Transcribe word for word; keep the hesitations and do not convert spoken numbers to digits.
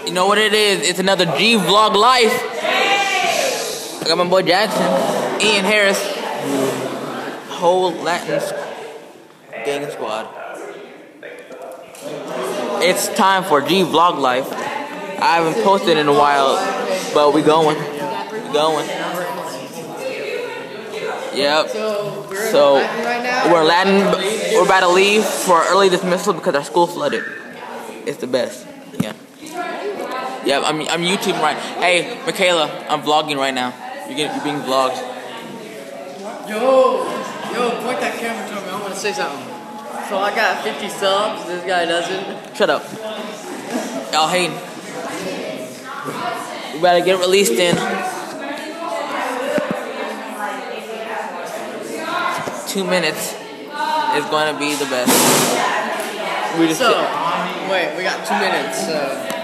You know what it is? It's another G Vlog Life. I got my boy Jackson, Ian Harris, whole Latin gang squad. It's time for G Vlog Life. I haven't posted in a while, but we going. We going. Yep. So we're Latin. We're about to leave for early dismissal because our school flooded. It's the best. Yeah. Yeah. I'm I'm YouTubing right. Hey, Michaela, I'm vlogging right now. You're getting you're being vlogged. Yo, yo, point that camera to me. I want to say something. So I got fifty subs. This guy doesn't. Shut up. Y'all hating. We better get released in two minutes. Is going to be the best. We just so, wait, we got two minutes. So.